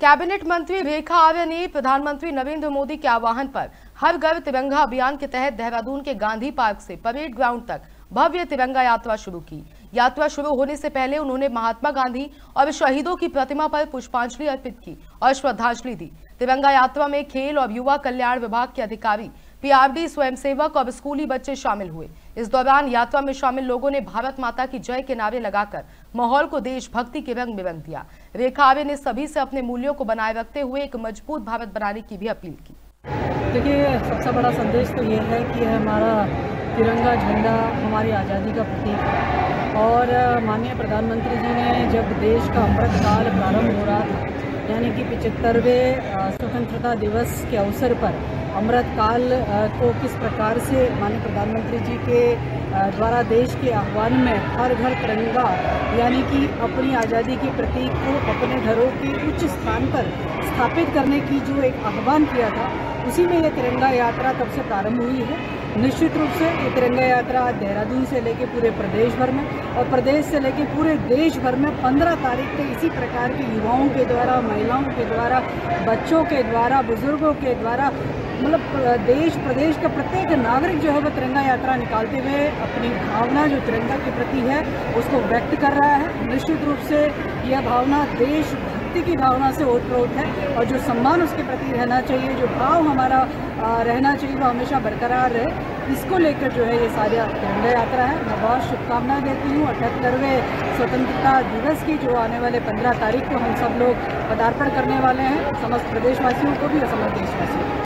Cabinet मंत्री रेखा आर्य ने प्रधानमंत्री नरेंद्र मोदी के आह्वान पर हर घर तिरंगा अभियान के तहत देहरादून के गांधी पार्क से परेड ग्राउंड तक भव्य तिरंगा यात्रा शुरू की। यात्रा शुरू होने से पहले उन्होंने महात्मा गांधी और शहीदों की प्रतिमा पर पुष्पांजलि अर्पित की और श्रद्धांजलि दी। तिरंगा यात्रा में खेल और युवा कल्याण विभाग के अधिकारी, पीआरडी, स्वयंसेवक और स्कूली बच्चे शामिल हुए। इस दौरान यात्रा में शामिल लोगों ने भारत माता की जय के नारे लगाकर माहौल को देशभक्ति के रंग में रंग दिया। रेखा आर्य ने सभी से अपने मूल्यों को बनाए रखते हुए एक मजबूत भारत बनाने की भी अपील की। देखिए, सबसे बड़ा संदेश तो ये है कि हमारा तिरंगा झंडा हमारी आज़ादी का प्रतीक है और माननीय प्रधानमंत्री जी ने जब देश का अमृत काल प्रारंभ हो रहा था, यानी कि 75वें स्वतंत्रता दिवस के अवसर पर अमृत काल को किस प्रकार से माननीय प्रधानमंत्री जी के द्वारा देश के आह्वान में हर घर तिरंगा यानी कि अपनी आज़ादी के प्रतीक को अपने घरों के उच्च स्थान पर स्थापित करने की जो एक आह्वान किया था, उसी में ये तिरंगा यात्रा तब से प्रारंभ हुई है। निश्चित रूप से ये तिरंगा यात्रा देहरादून से लेकर पूरे प्रदेश भर में और प्रदेश से लेकर पूरे देश भर में 15 तारीख को इसी प्रकार के युवाओं के द्वारा, महिलाओं के द्वारा, बच्चों के द्वारा, बुजुर्गों के द्वारा, मतलब देश प्रदेश का प्रत्येक नागरिक जो है वो तिरंगा यात्रा निकालते हुए अपनी भावना जो तिरंगा के प्रति है उसको व्यक्त कर रहा है। निश्चित रूप से यह भावना देशभक्ति की भावना से ओतप्रोत है और जो सम्मान उसके प्रति रहना चाहिए, जो भाव हमारा रहना चाहिए, वो हमेशा बरकरार रहे। इसको लेकर जो है ये सारी तिरंगा यात्रा है। मैं बहुत शुभकामनाएं देती हूँ। 78वें स्वतंत्रता दिवस की जो आने वाले 15 तारीख को हम सब लोग पदार्पण करने वाले हैं, समस्त प्रदेशवासियों को भी और समस्त देशवासियों को।